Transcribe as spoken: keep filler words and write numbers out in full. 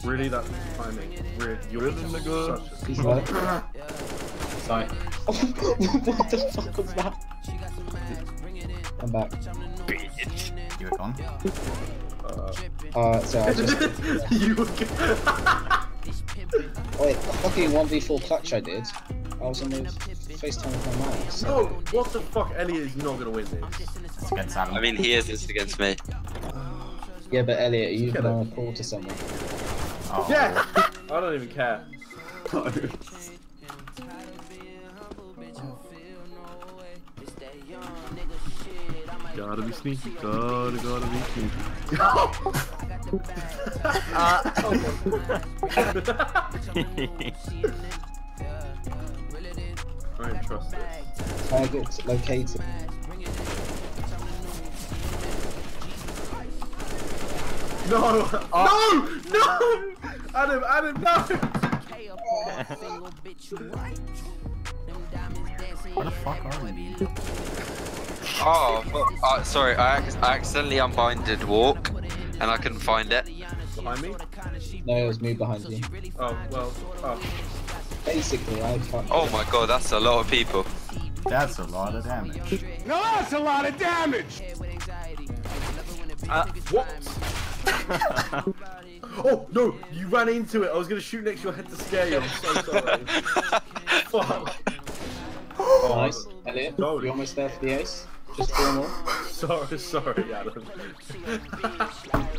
Really, that timing. Really, you're in the good. He's like, Sorry. what the fuck was that? I'm back. Bitch. You were gone? Uh, Uh, so I just. you were good. Wait, the fucking one v four clutch I did. I was on the FaceTime with my mum. So. No, what the fuck? Elliot is not gonna win this. It's against Adam. I mean, he is it's against me. Yeah, but Elliot, are you Get gonna it. call to someone? Oh. Yeah! I don't even care. Gotta be sneaky, gotta, gotta be sneaky. uh, oh I don't trust this. Target located. No! Oh. No! No! Adam, Adam, no! What the fuck are you? Oh, well, uh, sorry, I, ac I accidentally unbinded walk, and I couldn't find it. Behind me? No, it was me behind you. Oh, well, oh. Basically, I fucked. Oh my god, that's a lot of people. That's a lot of damage. No, that's a lot of damage! Uh, what? Oh, no! You ran into it! I was gonna shoot next to your head to scare you, I'm so sorry. Fuck. Oh, nice. Elliot, No. you almost there for the ace? Just four more. Sorry, sorry, Adam.